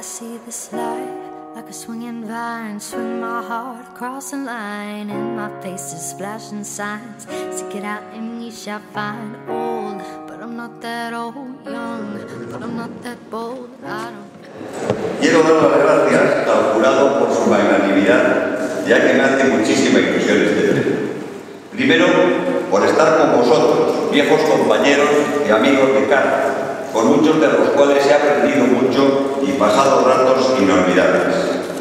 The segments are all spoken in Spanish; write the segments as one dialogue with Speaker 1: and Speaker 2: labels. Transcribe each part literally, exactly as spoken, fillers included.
Speaker 1: see this life like a swinging vine, swing my heart across the line, and my face is flashing signs. Seek it out and ye shall find. Old, but I'm not that old. Young, but I'm not that bold. I don't.
Speaker 2: Quiero dar las gracias al jurado por su magnanimidad, ya que me hace muchísima ilusión este premio. Primero, por estar con vosotros, viejos compañeros y amigos de casa, con muchos de los cuales he aprendido mucho y pasado ratos inolvidables.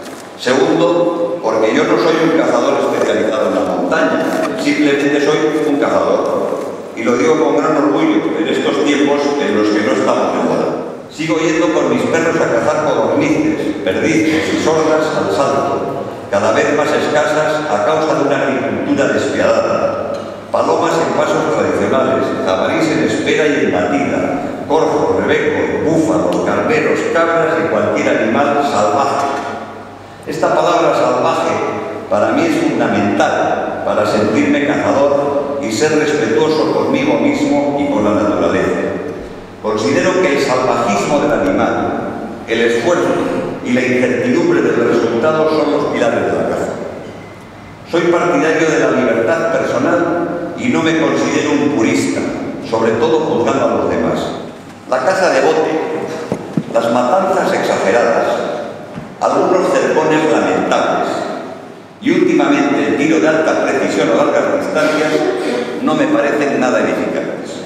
Speaker 2: Segundo, porque yo no soy un cazador especializado en la montaña, simplemente soy un cazador. Y lo digo con gran orgullo en estos tiempos en los que no estamos de moda. Sigo yendo con mis perros a cazar codornices, perdices y sordas al salto, cada vez más escasas a causa de una agricultura despiadada. Palomas en pasos tradicionales, jabalís en espera y en batida, corzos, rebecos, búfalos, carneros, cabras y cualquier animal salvaje. Esta palabra salvaje para mí es fundamental para sentirme cazador y ser respetuoso conmigo mismo y con la naturaleza. Considero que el salvajismo del animal, el esfuerzo y la incertidumbre del resultado son los pilares de la caza. Soy partidario de la libertad personal y no me considero un purista, sobre todo juzgando a los demás. La caza de bote, las matanzas exageradas, algunos cercones lamentables y últimamente el tiro de alta precisión a largas distancias no me parecen nada edificantes.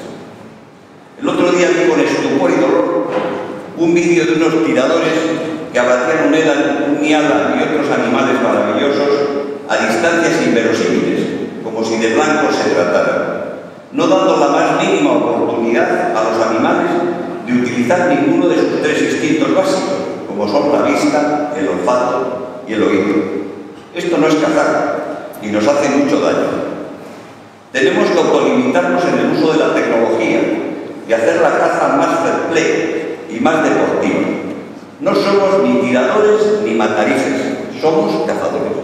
Speaker 2: El otro día vi con estupor y dolor un vídeo de unos tiradores que abatían un elan, un niala y otros animales maravillosos a distancias inverosímiles, como si de blancos se tratara, no dando la más mínima oportunidad a los animales de utilizar ninguno de sus tres instintos básicos, como son la vista, el olfato y el oído. Esto no es cazar y nos hace mucho daño. Tenemos que autolimitarnos en el uso de la tecnología y hacer la caza más fair play y más deportiva. No somos ni tiradores ni matarices, somos cazadores.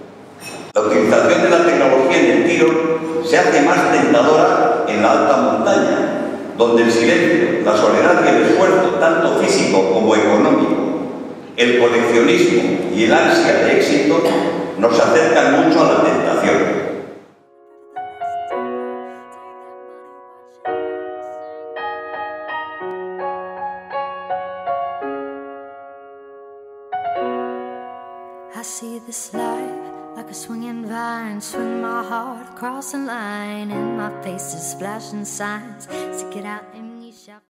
Speaker 2: La utilización de la tecnología en el tiro se hace más tentadora en la alta montaña, donde el silencio, la soledad y el esfuerzo, tanto físico como económico, el coleccionismo y el ansia de éxito nos acercan mucho a la tentación.
Speaker 1: I see this life like a swinging vine, swing my heart across the line, and my face is flashing signs. Seek it out and ye shall